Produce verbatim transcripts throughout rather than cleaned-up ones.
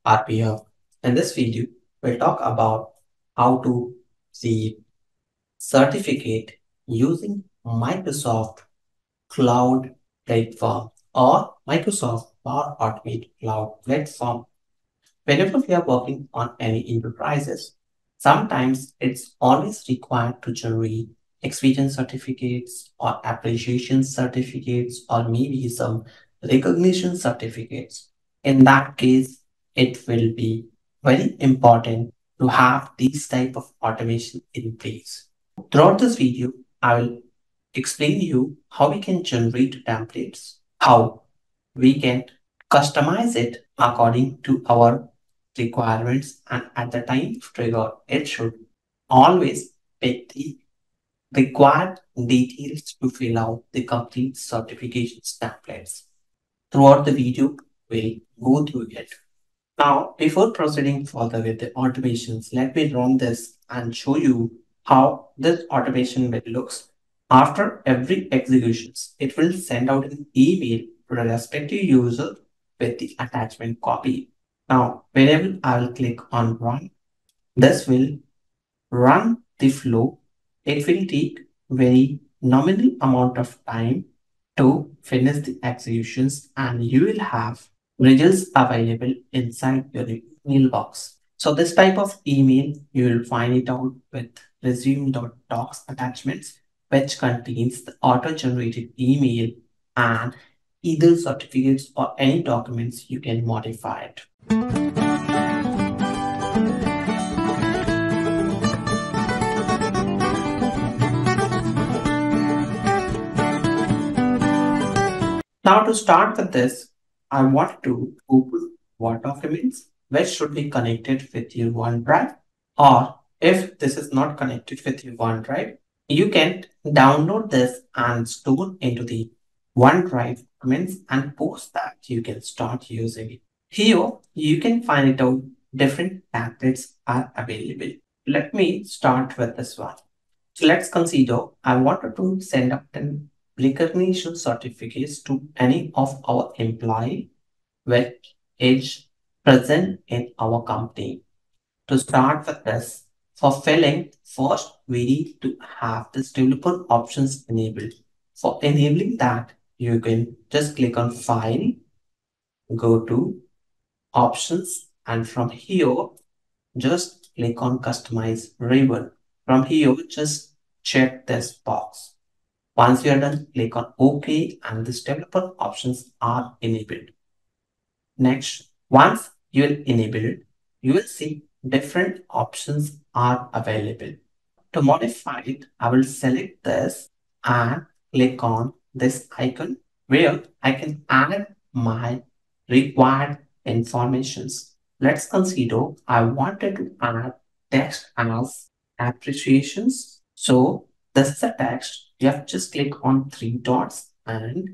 R P here. In this video, we'll talk about how to see certificate using Microsoft Cloud Platform or Microsoft Power Automate Cloud Platform. Whenever we are working on any enterprises, sometimes it's always required to generate experience certificates or appreciation certificates or maybe some recognition certificates. In that case, it will be very important to have these type of automation in place. Throughout this video, I will explain you how we can generate templates, how we can customize it according to our requirements, and at the time of trigger, it should always pick the required details to fill out the complete certifications templates. Throughout the video, we'll go through it. Now, before proceeding further with the automations, let me run this and show you how this automation will looks. After every executions, it will send out an email to the respective user with the attachment copy. Now, whenever I will click on run, this will run the flow. It will take very nominal amount of time to finish the executions, and you will have results available inside your email box. So this type of email, you will find it out with resume.docs attachments, which contains the auto-generated email and either certificates or any documents you can modify it. Now to start with this, I want to open Word documents which should be connected with your OneDrive, or if this is not connected with your OneDrive, you can download this and store into the OneDrive documents and post that you can start using it. Here you can find it out different templates are available. Let me start with this one. So let's consider I wanted to send up an recognition certificates to any of our employee which is present in our company. To start with this, for filling, first we need to have this developer options enabled. For enabling that, you can just click on File, go to Options, and from here, just click on Customize Ribbon. From here, just check this box. Once you are done, click on OK, and this developer options are enabled. Next, once you will enable it, you will see different options are available. To modify it, I will select this and click on this icon where I can add my required informations. Let's consider I wanted to add text as appreciations. So this is a text. You have to just click on three dots and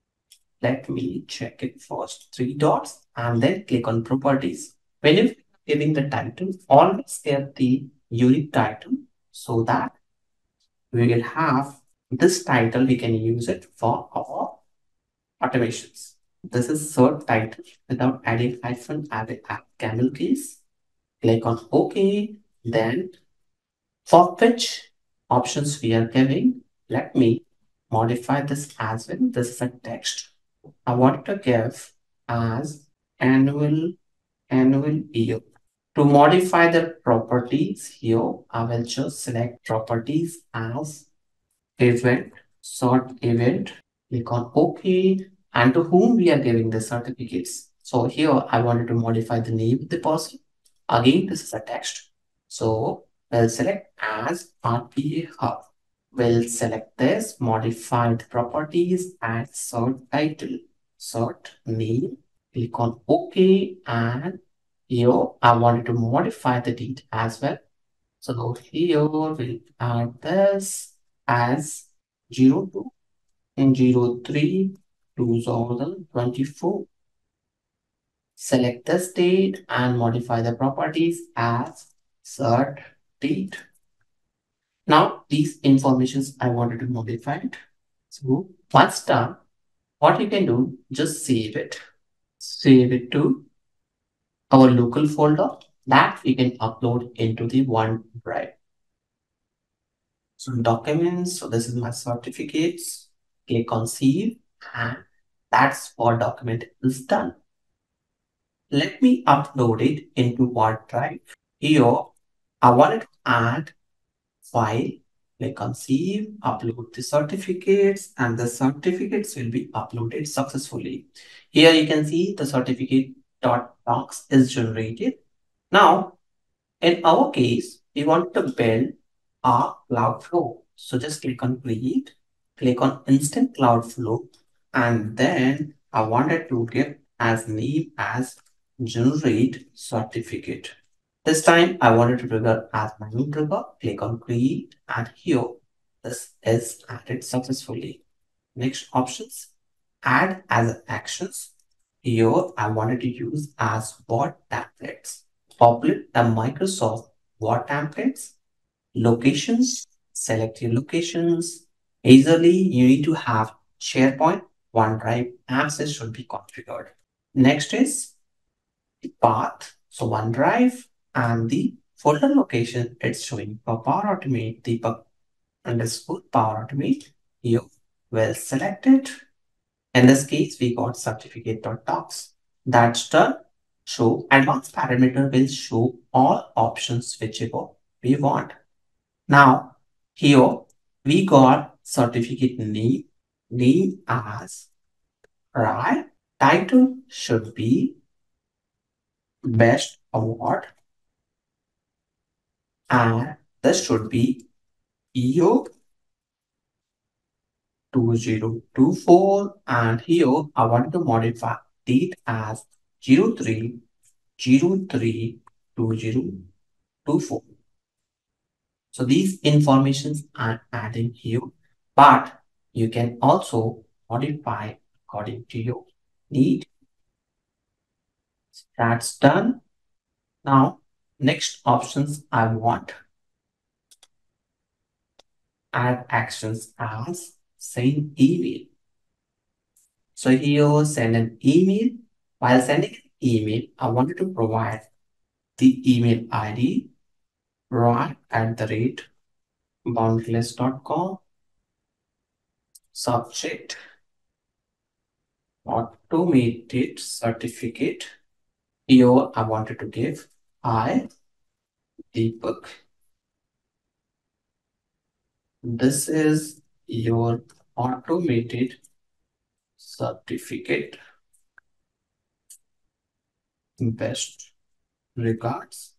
let me check it first. Three dots and then click on properties. When you're giving the title, always get the unique title so that we will have this title. We can use it for our automations. This is third title without adding hyphen, add a camel case. Click on OK. Then for which options we are giving, let me modify this as well. This is a text. I want to give as annual annual year. To modify the properties here, I will just select properties as event, sort event, click on OK, and to whom we are giving the certificates. So here I wanted to modify the name of the person. Again, this is a text. So we'll select as R P A Hub. We'll select this, modify the properties, add sort title, sort name, click on OK, and here I wanted to modify the date as well. So here we'll add this as zero two and zero three two thousand twenty-four. Select this date and modify the properties as cert date. Now these informations I wanted to modify it. So once done, what you can do, just save it. Save it to our local folder that we can upload into the OneDrive. So documents, so this is my certificates. Click on save and that's what document is done. Let me upload it into OneDrive. Here, I wanted to add file. Click on save, upload the certificates, and the certificates will be uploaded successfully. Here you can see the certificate dot docs is generated. Now, in our case, we want to build a cloud flow. So just click on create, click on instant cloud flow, and then I wanted to give as name as generate certificate. This time I wanted to trigger as my new trigger. Click on create, and here this is added successfully. Next options, add as actions. Here I wanted to use as what templates. Populate the Microsoft Word templates, locations, select your locations. Easily, you need to have SharePoint, OneDrive, access should be configured. Next is the path. So OneDrive and the folder location, it's showing for Power Automate, Deepak underscore Power Automate. You will select it. In this case, we got certificate.docs. That's done. So advanced parameter will show all options whichever we want. Now, here we got certificate name, name as right. Title should be best award, and this should be E O two zero two four, and here I want to modify date as zero three zero three two zero two four. So these informations are adding here, but you can also modify according to your need. That's done. Now, next options I want add actions as send email. So here send an email. While sending an email, I wanted to provide the email I D right at the rate boundless dot com. Subject automated certificate. Here I wanted to give I Deepak. This is your automated certificate. Best regards.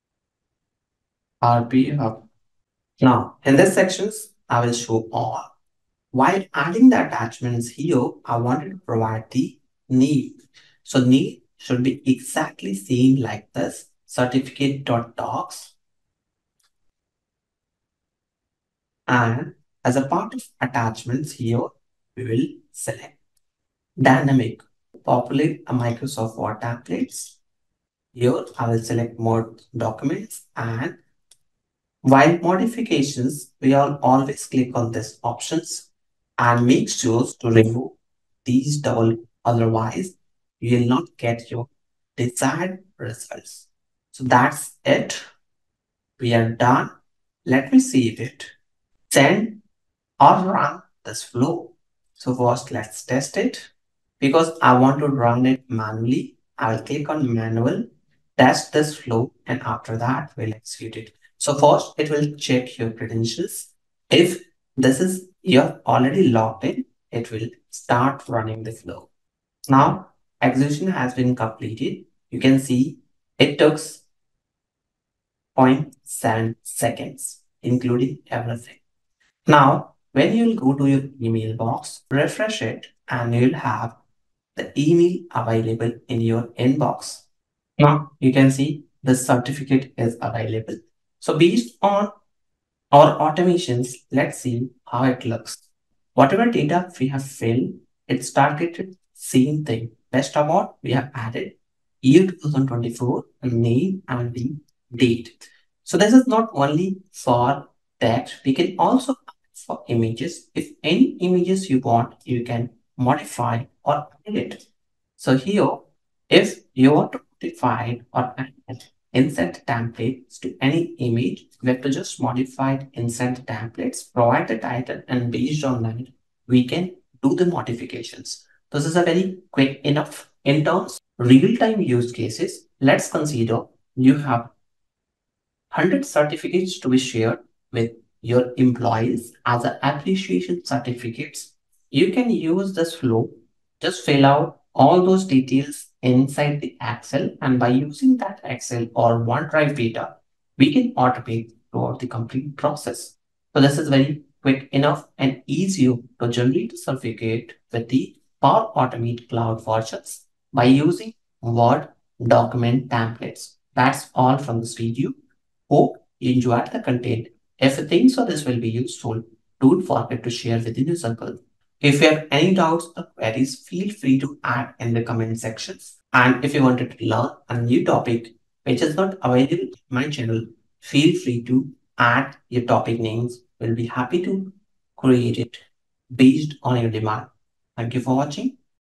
R P Hub. Now, in this sections, I will show all. While adding the attachments here, I wanted to provide the need. So need should be exactly same like this certificate.docs. And as a part of attachments here, we will select dynamic populate a Microsoft Word templates. Here I will select more documents, and while modifications, we will always click on this options and make sure to remove these double, otherwise you will not get your desired results. So that's it. We are done. Let me save it. Send or run this flow. So first let's test it. Because I want to run it manually, I will click on manual, test this flow, and after that we'll execute it. So first it will check your credentials. If this is you're already logged in, it will start running the flow. Now execution has been completed. You can see it took zero point seven seconds, including everything. Now, when you'll go to your email box, refresh it, and you'll have the email available in your inbox. Now, you can see the certificate is available. So based on our automations, let's see how it looks. Whatever data we have filled, it's targeted same thing. Best award, we have added year two thousand twenty-four, name and the date. So this is not only for text, we can also add for images. If any images you want, you can modify or edit. So here, if you want to modify or add insert templates to any image, we have to just modify insert templates, provide the title, and based on that, we can do the modifications. This is a very quick enough. In terms of real-time use cases, let's consider you have one hundred certificates to be shared with your employees as a appreciation certificates. You can use this flow, just fill out all those details inside the Excel, and by using that Excel or OneDrive data, we can automate throughout the complete process. So this is very quick enough and easier to generate a certificate with the Power Automate Cloud versions by using Word document templates. That's all from this video. Hope you enjoyed the content. If you think so this will be useful, don't forget to share within your circle. If you have any doubts or queries, feel free to add in the comment sections. And if you wanted to learn a new topic which is not available in my channel, feel free to add your topic names. We'll be happy to create it based on your demand. Thank you for watching.